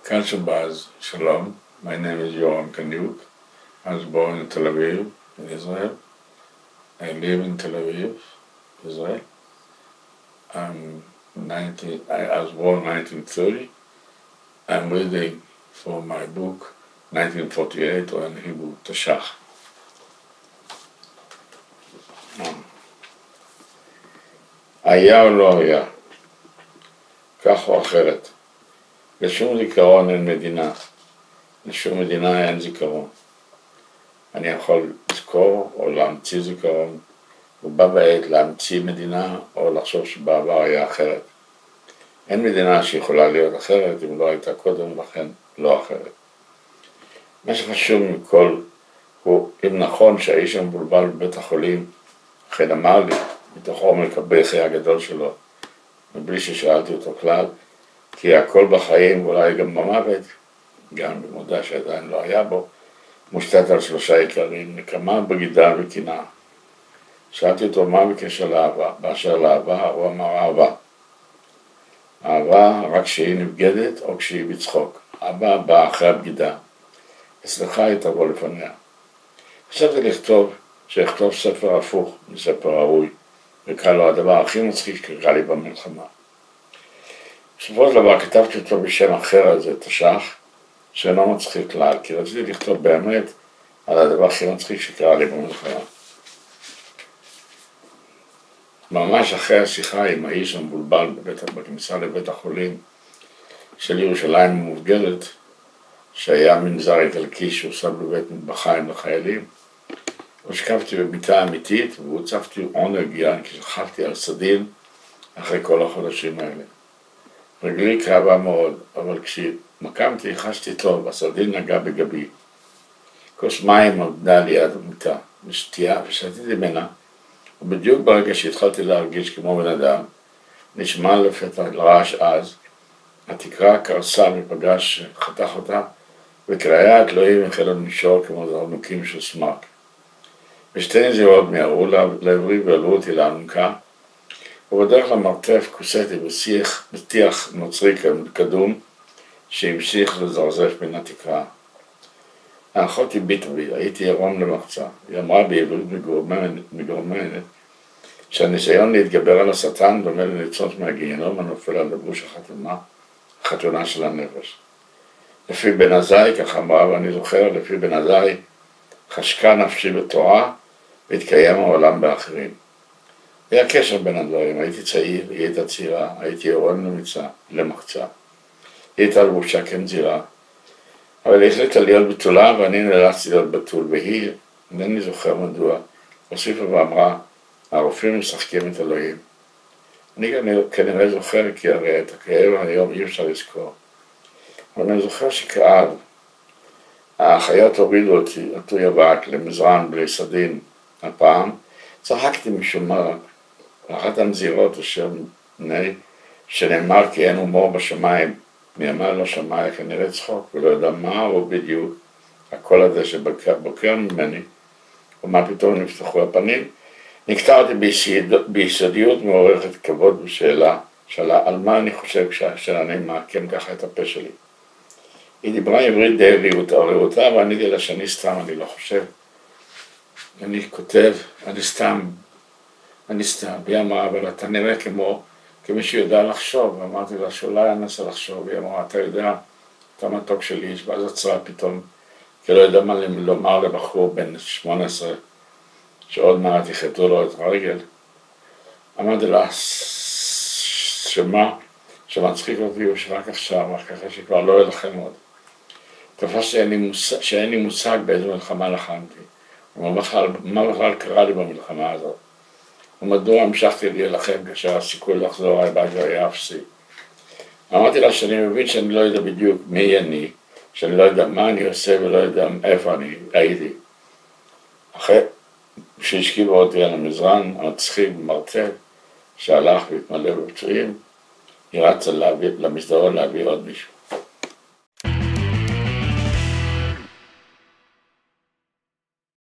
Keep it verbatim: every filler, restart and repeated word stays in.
CultureBuzzs, Shalom. My name is Yoram Kaniuk. I was born in Tel Aviv, in Israel. I live in Tel Aviv, Israel. I'm nineteen, I, I was born in nineteen thirty. I'm reading for my book nineteen forty-eight, or in Hebrew, Tashach. היה או לא היה, כך או אחרת. לשום זיכרון אין מדינה, לשום מדינה אין זיכרון. אני יכול לזכור או להמציא זיכרון, ובה בעת להמציא מדינה או לחשוב שבעבר היה אחרת. אין מדינה שיכולה להיות אחרת אם לא הייתה קודם לכן לא אחרת. מה שחשוב מכל הוא אם נכון שהאיש המבולבל בבית החולים אכן אמר לי מתוך עומק הבכי הגדול שלו, מבלי ששאלתי אותו כלל, כי הכל בחיים, ואולי גם במוות, גם במודע שעדיין לא היה בו, מושתת על שלושה עיקרים, נקמה, בגידה וקנאה. שאלתי אותו מה בקשר לאהבה, באשר לאהבה, הוא אמר אהבה. אהבה רק כשהיא נבגדת או כשהיא בצחוק. אהבה באה אחרי הבגידה. אצלך היא תבוא לפניה. חשבתי לכתוב, שאכתוב ספר הפוך מספר ראוי, וקרא לו הדבר הכי מצחיק שקרה לי במלחמה. בסופו של דבר כתבתי אותו בשם אחר הזה, תש"ח, שאינו מצחיק כלל, כי רציתי לכתוב באמת על הדבר הכי מצחיק שקרה לי במלחמה. ממש אחרי השיחה עם האיש המבולבל בבית, בכניסה לבית החולים של ירושלים המובגרת, שהיה מנזר איטלקי שהוסד בבית מטבחיים לחיילים, הושכבתי במיטה אמיתית והוצפתי עונג יען כי שכבתי על סדין אחרי כל החודשים האלה. רגלי כאבה מאוד, אבל כשמקמתי חשתי טוב, הסדין נגע בגבי. כוס מים עמדה ליד המיטה, ושתייה ושתיתי ממנה, ובדיוק ברגע שהתחלתי להרגיש כמו בן אדם, נשמע לפתע רעש עז, התקרה קרסה מפגש שחתך אותה, וקראי התלויים החלו לנשור כמו זרנוקים של סמרק. ושתי נזירות מיהרו לעברי ועלו אותי לאלונקה, ובדרך למרתף כוסתי בשיח, בטיח נוצרי קדום, שהמשיך לזרזף מן התקרה. האחות הביטה בי, הייתי עירום למחצה. היא אמרה בעברית מגורמנת, שהניסיון להתגבר על השטן דומה לניצוץ מהגיהנום הנופל על לבוש החתונה, החתונה של הנפש. לפי בן עזאי, כך אמרה, ואני זוכר, לפי בן עזאי, חשקה נפשי בתורה, והתקיים העולם באחרים. היה קשר בין הדברים, הייתי צעיר, היא הייתה צעירה, הייתי עירום למיצה, למחצה. היא הייתה לבושה כנזירה, אבל היא החליטה להיות בתולה ואני נאלצתי להיות בתול, והיא, אינני זוכר מדוע, הוסיפה ואמרה, הרופאים משחקים את אלוהים. אני כנראה זוכר, כי הרי את הכאב היום אי אפשר לזכור. אבל אני זוכר שכאב, האחיות הורידו אותי, עטוי אבק, למזרן בלי סדין, הפעם, צחקתי משום מה, אחת הנזירות אשר בני, שנאמר כי אין הומור בשמיים, מימה לא שמע כנראה צחוק, ולא יודע מה הוא בדיוק, הקול הזה שבוקר ממני, ומה פתאום נפתחו הפנים, נקטע אותי ביסודיות מעורכת כבוד ושאלה, שאלה על מה אני חושב כשאני מעקם ככה את הפה שלי. היא דיברה עברית די רהוטה, ועניתי לה שאני סתם, אני לא חושב. אני כותב, אני סתם, אני סתם, והיא אמרה, אבל אתה נראה כמו, כמי שיודע לחשוב, ואמרתי לה שאולי אני אנסה לחשוב, והיא אמרה, אתה יודע, אתה מתוק של איש, ואז עצרה פתאום, כי לא יודע מה לומר לבחור בן שמונה עשרה, שעוד מעט יחטאו לו את הרגל. אמרתי לה, שמה, שמצחיק אותי הוא שרק עכשיו, ככה שכבר לא ילחם עוד. תפס שאין לי מושג באיזו מלחמה לחמתי, ומה בכלל, מה בכלל קרה לי במלחמה הזאת. ומדוע המשכתי להילחם כאשר הסיכוי לחזור הביתה היה אפסי. אמרתי לה שאני מבין שאני לא יודע בדיוק מי אני, שאני לא יודע מה אני עושה ולא יודע איפה אני הייתי. אחרי שהשכיבו אותי על המזרן, המצחיק במרתף, שהלך והתמלא בפצועים, היא רצה למסדרון להביא עוד מישהו.